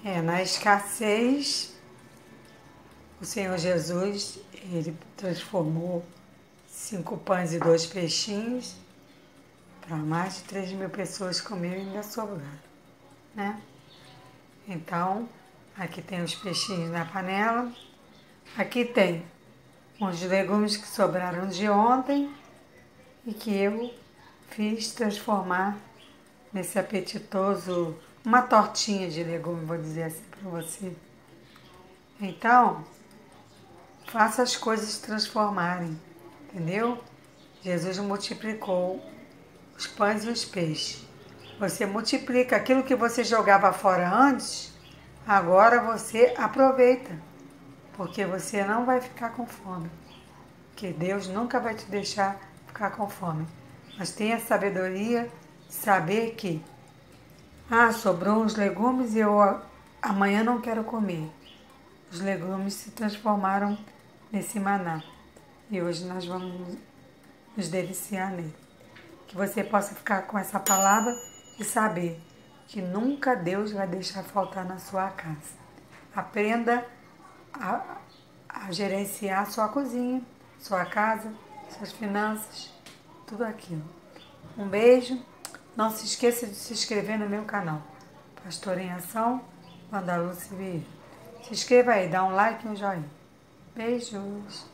Na escassez, o Senhor Jesus, Ele transformou 5 pães e 2 peixinhos para mais de 3.000 pessoas comerem e ainda sobraram, né? Então, aqui tem os peixinhos na panela, aqui tem uns legumes que sobraram de ontem e que eu fiz transformar nesse apetitoso, uma tortinha de legume, vou dizer assim para você. Então, faça as coisas se transformarem, entendeu? Jesus multiplicou os pães e os peixes. Você multiplica aquilo que você jogava fora antes, agora você aproveita, porque você não vai ficar com fome. Porque Deus nunca vai te deixar ficar com fome. Mas tenha sabedoria de saber que sobrou uns legumes e eu amanhã não quero comer. Os legumes se transformaram nesse maná. E hoje nós vamos nos deliciar nele. Que você possa ficar com essa palavra e saber que nunca Deus vai deixar faltar na sua casa. Aprenda a gerenciar sua cozinha, sua casa, suas finanças, tudo aquilo. Um beijo. Não se esqueça de se inscrever no meu canal. Pastor em Ação, Wanda Lúcia Vieira. Se inscreva aí, dá um like e um joinha. Beijos.